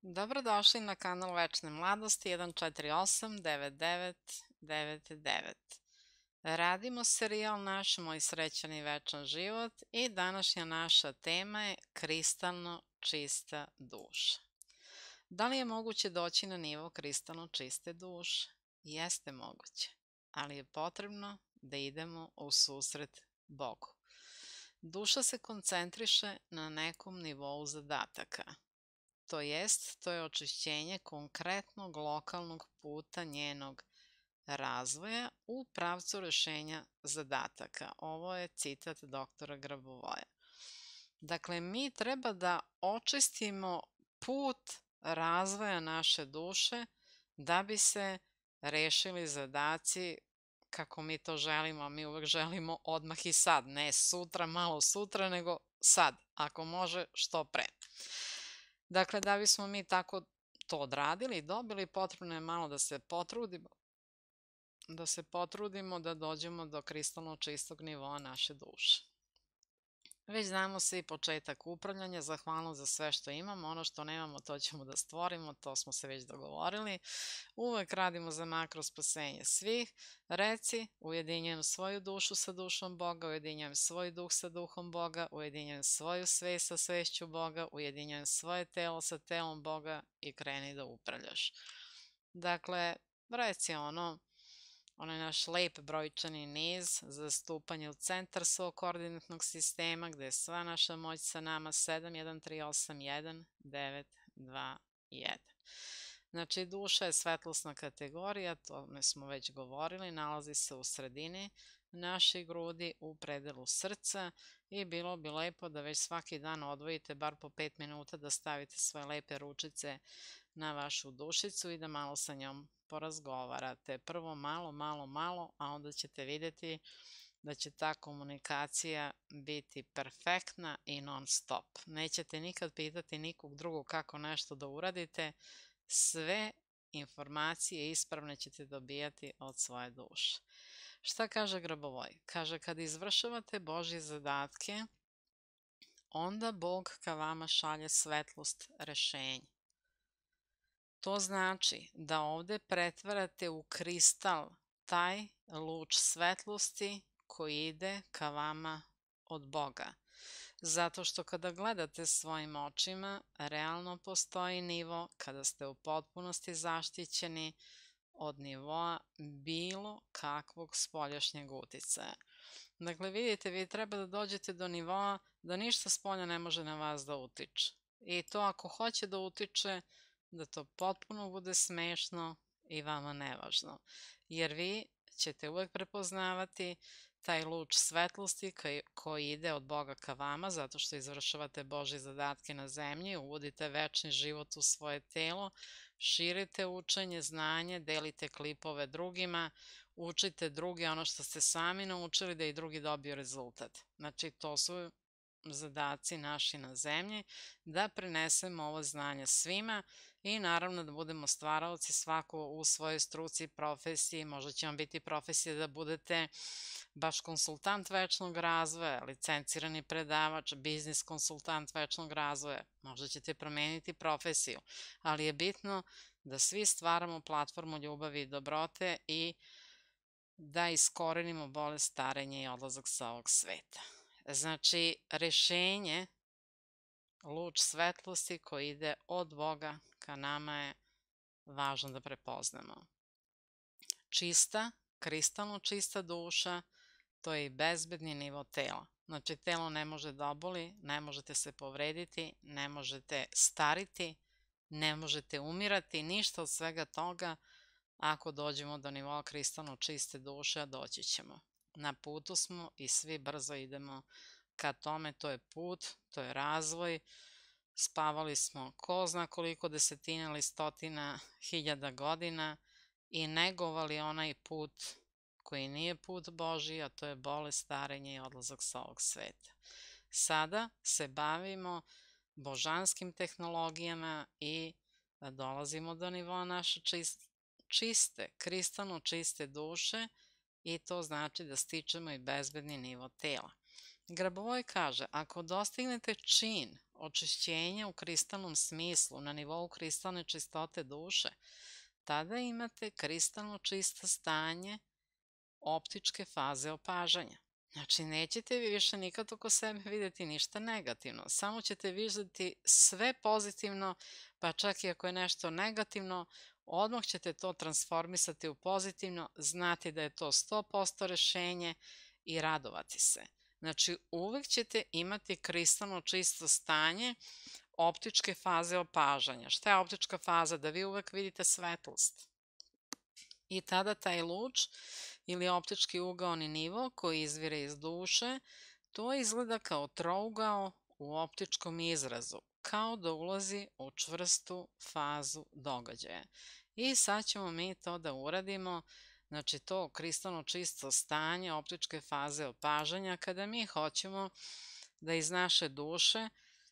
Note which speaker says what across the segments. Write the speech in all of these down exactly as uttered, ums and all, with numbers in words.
Speaker 1: Dobrodošli na kanal Večne mladosti jedan četiri osam devet devet devet devet. Radimo serijal Naš moj srećan i večan život i današnja naša tema je kristalno čista duša. Da li je moguće doći na nivo kristalno čiste duše? Jeste moguće, ali je potrebno da idemo u susret Bogu. Duša se koncentriše na nekom nivou zadataka. To jest, to je očišćenje konkretnog lokalnog puta njenog razvoja u pravcu rešenja zadataka. Ovo je citat doktora Grabovoja. Dakle, mi treba da očistimo put razvoja naše duše da bi se rešili zadaci kako mi to želimo. Mi uvek želimo odmah i sad, ne sutra, malo sutra, nego sad, ako može što pre. Dakle, da bismo mi tako to odradili i dobili, potrebno je malo da se potrudimo, da se potrudimo da dođemo do kristalno čistog nivoa naše duše. Već znamo svi početak upravljanja, zahvalno za sve što imamo, ono što nemamo to ćemo da stvorimo, to smo se već dogovorili. Uvek radimo za makro spasenje svih. Reci, ujedinjujem svoju dušu sa dušom Boga, ujedinjujem svoj duh sa duhom Boga, ujedinjujem svoju svest sa svešću Boga, ujedinjujem svoje telo sa telom Boga i kreni da upravljaš. Dakle, reci ono, onaj naš lep brojčani niz za stupanje u centar svog koordinatnog sistema gde je sva naša moć sa nama sedam jedan tri osam jedan devet dva jedan. Znači, duša je svetlosna kategorija, o tome smo već govorili, nalazi se u sredini naših grudi, u predelu srca i bilo bi lepo da već svaki dan odvojite bar po pet minuta da stavite svoje lepe ručice na vašu dušicu i da malo sa njom porazgovarate. Prvo malo, malo, malo, a onda ćete vidjeti da će ta komunikacija biti perfektna i non stop. Nećete nikad pitati nikog drugog kako nešto da uradite, sve informacije ispravne ćete dobijati od svoje duše. Šta kaže Grabovoj? Kaže, kad izvršavate Božje zadatke, onda Bog ka vama šalje svetlost rešenja. To znači da ovde pretvarate u kristal taj luč svetlosti koji ide ka vama od Boga. Zato što kada gledate svojim očima, realno postoji nivo kada ste u potpunosti zaštićeni od nivoa bilo kakvog spoljašnjeg uticaja. Dakle, vidite, vi treba da dođete do nivoa da ništa spolja ne može na vas da utiče. I to ako hoće da utiče, da to potpuno bude smešno i vama nevažno. Jer vi ćete uvek prepoznavati taj luč svetlosti koji, koji ide od Boga ka vama, zato što izvršavate Božje zadatke na zemlji, uvodite večni život u svoje telo, širite učenje, znanje, delite klipove drugima, učite drugi ono što ste sami naučili da i drugi dobiju rezultat. Znači, to su zadaci naši na zemlji, da prenesemo ovo znanje svima i naravno da budemo stvaraoci svako u svojoj struci, profesiji. Možda će vam biti profesija da budete baš konsultant večnog razvoja, licencirani predavač, biznis konsultant večnog razvoja. Možda ćete promeniti profesiju, ali je bitno da svi stvaramo platformu ljubavi i dobrote i da iskorenimo bolest, starenje i odlazak sa ovog sveta. Znači, rešenje, luč svetlosti koji ide od Boga ka nama je važno da prepoznamo. Čista, kristalno čista duša, to je i bezbedni nivo tela. Znači, telo ne može da oboli, ne možete se povrediti, ne možete stariti, ne možete umirati, ništa od svega toga. Ako dođemo do nivoa kristalno čiste duše, a doći ćemo. Na putu smo i svi brzo idemo ka tome, to je put, to je razvoj. Spavali smo ko zna koliko desetina ili stotina hiljada godina i negovali onaj put koji nije put Božji, a to je bolest, starenje i odlazak sa ovog sveta. Sada se bavimo božanskim tehnologijama i dolazimo do nivoa naše čiste, čiste, kristalno čiste duše i to znači da stičemo i bezbedni nivo tela. Grabovoj kaže, ako dostignete čin očišćenja u kristalnom smislu na nivou kristalne čistote duše, tada imate kristalno čisto stanje optičke faze opažanja. Znači, nećete vi više nikad oko sebe vidjeti ništa negativno, samo ćete vidjeti sve pozitivno, pa čak i ako je nešto negativno, odmah ćete to transformisati u pozitivno, znati da je to sto posto rešenje i radovati se. Znači, uvek ćete imati kristalno čisto stanje optičke faze opažanja. Šta je optička faza? Da vi uvek vidite svetlost. I tada taj luč ili optički ugaoni nivo koji izvire iz duše, to izgleda kao trougao u optičkom izrazu, kao da ulazi u čvrstu fazu događaja. I sad ćemo mi to da uradimo, znači to kristalno čisto stanje optičke faze opažanja kada mi hoćemo da iz naše duše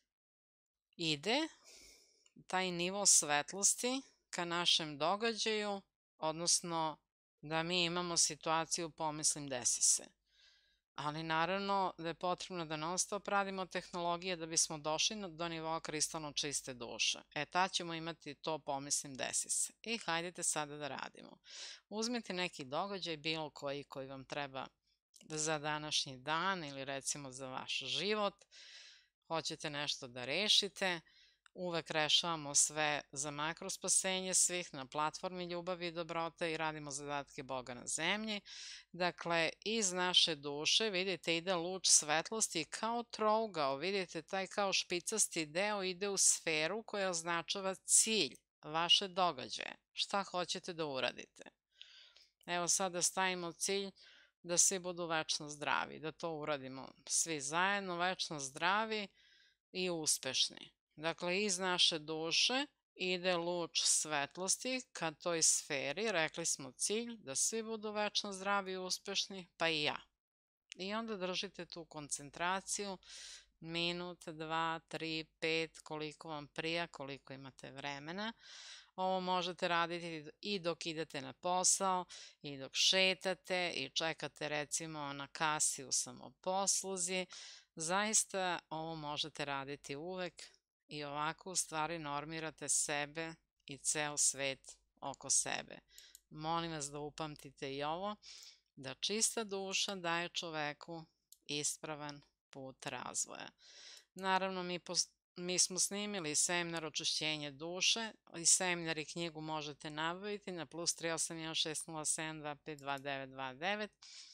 Speaker 1: ide taj nivo svetlosti ka našem događaju, odnosno da mi imamo situaciju pomislim desi se. Ali naravno da je potrebno da non stop radimo tehnologije da bismo došli do nivoa kristalno čiste duše. E, tad ćemo imati to pomislim desi se. I hajdete sada da radimo. Uzmite neki događaj, bilo koji koji vam treba za današnji dan ili recimo za vaš život. Hoćete nešto da rešite. Uvek rešavamo sve za makrospasenje svih na platformi ljubavi i dobrote i radimo zadatke Boga na zemlji. Dakle, iz naše duše, vidite, ide luč svetlosti kao trougao, vidite, taj kao špicasti deo ide u sferu koja označava cilj, vaše događaje, šta hoćete da uradite. Evo sada stavimo cilj da svi budu večno zdravi, da to uradimo svi zajedno, večno zdravi i uspešni. Dakle, iz naše duše ide luč svetlosti ka toj sferi, rekli smo cilj, da svi budu večno zdravi i uspešni, pa i ja. I onda držite tu koncentraciju, minut, dva, tri, pet, koliko vam prija, koliko imate vremena. Ovo možete raditi i dok idete na posao, i dok šetate, i čekate recimo na kasi u samoposluzi. Zaista ovo možete raditi uvek i ovako u stvari normirate sebe i ceo svet oko sebe. Molim vas da upamtite i ovo, da čista duša daje čoveku ispravan put razvoja. Naravno, mi, mi smo snimili seminar očišćenje duše i seminar i knjigu možete nabaviti na plus tri osam jedan šest nula sedam dva pet dva devet dva devet.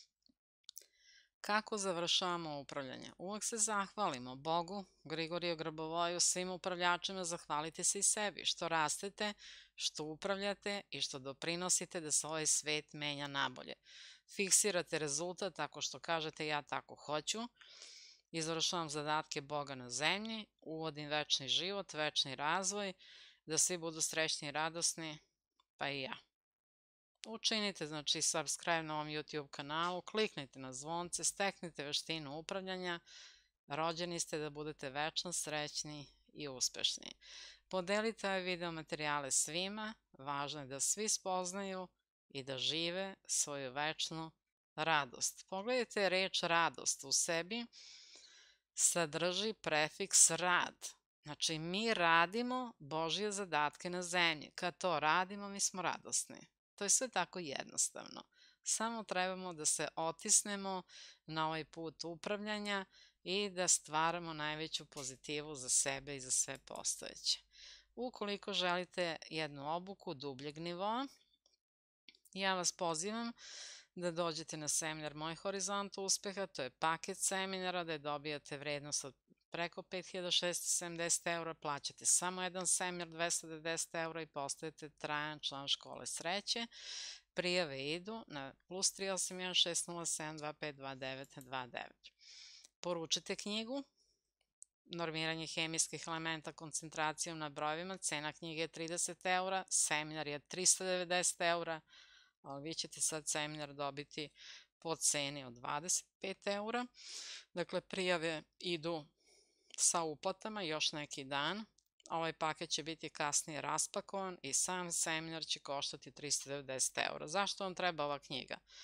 Speaker 1: Kako završavamo upravljanje? Uvek se zahvalimo Bogu, Grigoriju Grabovoju, svim upravljačima, zahvalite se i sebi što rastete, što upravljate i što doprinosite da se ovaj svet menja nabolje. Fiksirate rezultat tako što kažete ja tako hoću, izvršavam zadatke Boga na zemlji, uvodim večni život, večni razvoj, da svi budu srećni i radosni, pa i ja. Učinite, znači, subscribe na ovom YouTube kanalu, kliknite na zvonce, steknite veštinu upravljanja, rođeni ste da budete večno srećni i uspešni. Podelite ove video materijale svima, važno je da svi spoznaju i da žive svoju večnu radost. Pogledajte reč radost u sebi, sadrži prefiks rad. Znači, mi radimo Božje zadatke na zemlji. Kad to radimo, mi smo radosni. To je sve tako jednostavno. Samo trebamo da se otisnemo na ovaj put upravljanja i da stvaramo najveću pozitivu za sebe i za sve postojeće. Ukoliko želite jednu obuku dubljeg nivoa, ja vas pozivam da dođete na seminar Moj horizont uspeha, to je paket seminara da dobijate vrednost od preko pet hiljada šesto sedamdeset eura, plaćate samo jedan seminar dvesta devedeset eura i postajete trajan član škole sreće. Prijave idu na plus tri osam jedan šest nula sedam dva pet dva devet dva devet. Poručite knjigu Normiranje hemijskih elementa koncentracijom na brojevima, cena knjige je trideset eura, seminar je trista devedeset eura, ali vi ćete sad seminar dobiti po ceni od dvadeset pet eura. Dakle, prijave idu sa uplatama još neki dan. Ovaj paket će biti kasnije raspakovan i sam seminar će koštati trista devedeset eura. Zašto vam treba ova knjiga?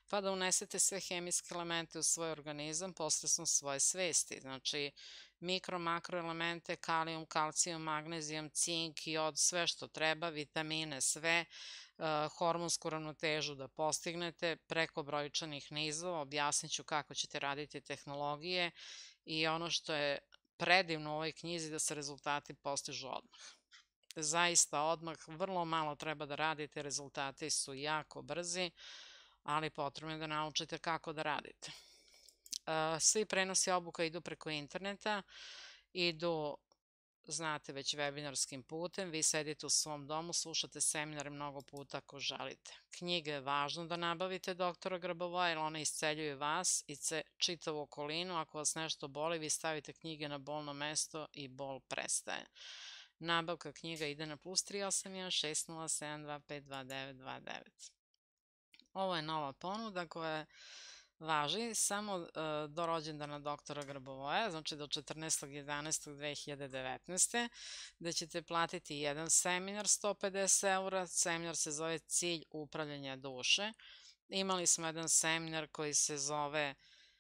Speaker 1: pa da unesete sve hemijske elemente u svoj organizam posredstvom svoje svesti. Znači, mikro, makro elemente, kalijum, kalcijum, magnezijum, cink, jod, sve što treba, vitamine, sve, hormonsku ravnotežu da postignete preko brojčanih nizova. Objasnit ću kako ćete raditi tehnologije i ono što je predivno u ovoj knjizi da se rezultati postižu odmah. Zaista odmah, vrlo malo treba da radite, rezultati su jako brzi, ali potrebno je da naučite kako da radite. Svi prenosi obuka idu preko interneta, idu, znate već, webinarskim putem, vi sedite u svom domu, slušate seminare mnogo puta ako želite. Knjige je važno da nabavite doktora Grabovoja, jer one isceljuju vas i čitavu okolinu. Ako vas nešto boli, vi stavite knjige na bolno mesto i bol prestaje. Nabavka knjiga ide na plus tri osam jedan šest nula sedam dva pet dva devet dva devet. Ovo je nova ponuda koja važi samo do rođendana doktora Grabovoja, znači do četrnaestog jedanaestog dve hiljade devetnaeste. gde ćete platiti jedan seminar sto pedeset eura. Seminar se zove Cilj upravljanja duše. Imali smo jedan seminar koji se zove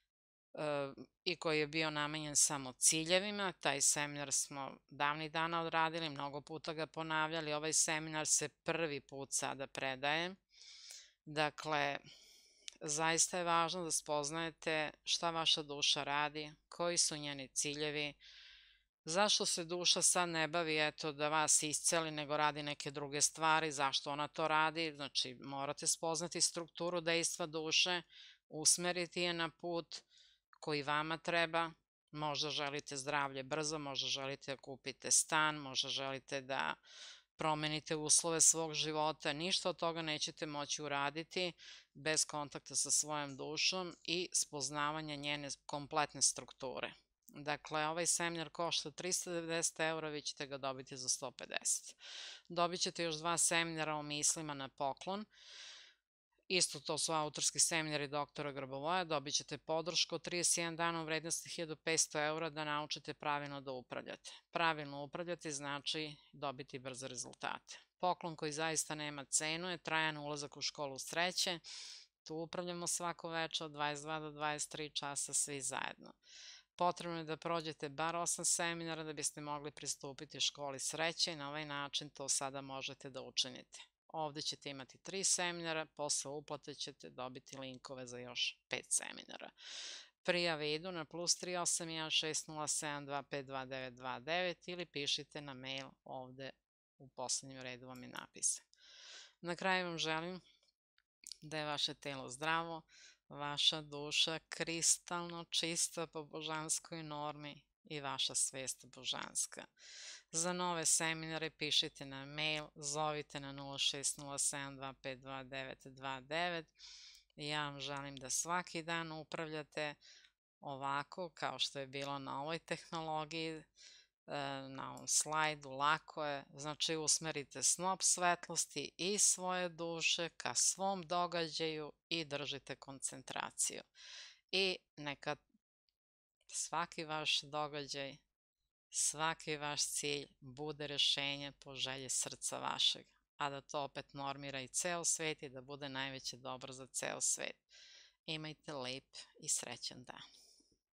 Speaker 1: i koji je bio namenjen samo ciljevima. Taj seminar smo davnih dana odradili, mnogo puta ga ponavljali. Ovaj seminar se prvi put sada predaje. Dakle, zaista je važno da spoznajete šta vaša duša radi, koji su njeni ciljevi, zašto se duša sad ne bavi eto da vas isceli, nego radi neke druge stvari, zašto ona to radi. Znači, morate spoznati strukturu dejstva duše, usmeriti je na put koji vama treba. Možda želite zdravlje brzo, možda želite da kupite stan, možda želite da promenite uslove svog života. Ništa od toga nećete moći uraditi bez kontakta sa svojom dušom i spoznavanja njene kompletne strukture. Dakle, ovaj seminar košta trista devedeset eura, vi ćete ga dobiti za sto pedeset. Dobit ćete još dva seminara o mislima na poklon. Isto to su autorski seminari doktora Grabovoja. Dobit ćete podršku od trideset jedan dana u vrednosti hiljadu petsto eura da naučite pravilno da upravljate. Pravilno upravljati znači dobiti brze rezultate. Poklon koji zaista nema cenu je trajan ulazak u školu sreće. Tu upravljamo svako veče od dvadeset dva do dvadeset tri časa svi zajedno. Potrebno je da prođete bar osam seminara da biste mogli pristupiti školi sreće i na ovaj način to sada možete da učinite. Ovde ćete imati tri seminara, posle uplate ćete dobiti linkove za još pet seminara. Prijave idu na plus tri osam jedan šest nula sedam dva pet dva devet dva devet ili pišite na mail, ovde u poslednjem redu vam je napisan. Na kraju vam želim da je vaše telo zdravo, vaša duša kristalno čista po božanskoj normi i vaša svest božanska. Za nove seminare pišite na mail, zovite na nula šest nula sedam dva pet dva devet dva devet. Ja vam želim da svaki dan upravljate ovako kao što je bilo na ovoj tehnologiji, na ovom slajdu, lako je. Znači, usmerite snop svetlosti i svoje duše ka svom događaju i držite koncentraciju. I neka svaki vaš događaj, svaki vaš cilj bude rešenje po želji srca vašeg, a da to opet normira i ceo svet i da bude najveće dobro za ceo svet. Imajte lep i srećan dan.